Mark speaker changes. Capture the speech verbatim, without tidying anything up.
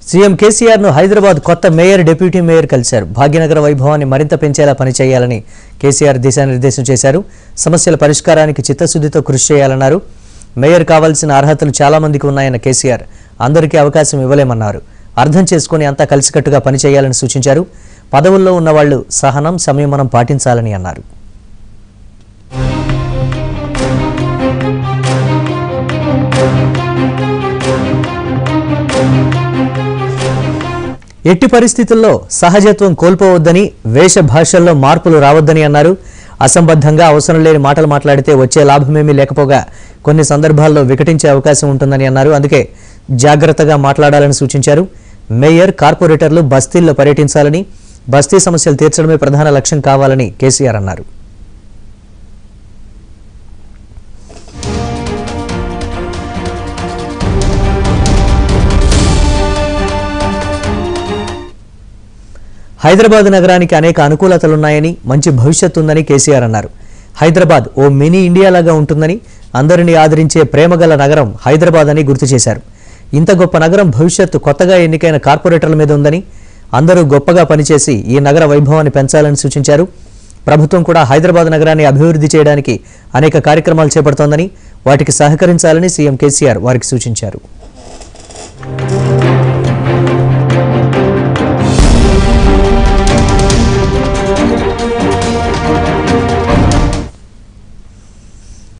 Speaker 1: CM KCR ను హైదరాబాద్ కొత్త mayor deputy mayor కలిశారు. భాగ్యనగర వైభవాన్ని మరింత పెంచేలా పనిచేయాలని కేసీఆర్ దిశానిర్దేశం చేశారు. సమస్యల పరిష్కారానికి చిత్తశుద్ధితో కృషి చేయాలన్నారు. మేయర్ కావాల్సిన అర్హతలు చాలా మందికి ఉన్నాయన్న కేసీఆర్ అందరికీ అవకాశం ఇవ్వలేమన్నారు. అర్థం చేసుకుని అంతా కలిసికట్టుగా పనిచేయాలని సూచించారు. పదవుల్లో ఉన్న వాళ్లు సహనం, సంయమనం పాటించాలని అన్నారు. ఎట్టి పరిస్థితుల్లో సహజత్వం కోల్పోవద్దని, వేష భాషల్లో మార్పులు రావద్దని అన్నారు. అసంబద్ధంగా అవసరం లేని మాటలు మాట్లాడితే వచ్చే లాభమేమీ లేకపోగా కొన్ని సందర్భాల్లో వికటించే అవకాశం ఉంటుందని అన్నారు. అందుకే జాగ్రత్తగా మాట్లాడాలని సూచించారు. మేయర్, కార్పొరేటర్లు బస్తీల్లో పర్యటించాలని, బస్తీ సమస్యలు తీర్చడమే ప్రధాన లక్ష్యం కావాలని కేసీఆర్ అన్నారు. హైదరాబాద్ నగరానికి అనేక అనుకూలతలున్నాయని, మంచి భవిష్యత్తు ఉందని కేసీఆర్ అన్నారు. హైదరాబాద్ ఓ మినీ ఇండియాలాగా ఉంటుందని, అందరినీ ఆదరించే ప్రేమగల నగరం హైదరాబాద్ అని గుర్తు చేశారు. ఇంత గొప్ప నగరం భవిష్యత్తు కొత్తగా ఎన్నికైన కార్పొరేటర్ల మీద ఉందని, అందరూ గొప్పగా పనిచేసి ఈ నగర వైభవాన్ని పెంచాలని సూచించారు. ప్రభుత్వం కూడా హైదరాబాద్ నగరాన్ని అభివృద్ధి చేయడానికి అనేక కార్యక్రమాలు చేపడుతోందని, వాటికి సహకరించాలని సీఎం కేసీఆర్ వారికి సూచించారు.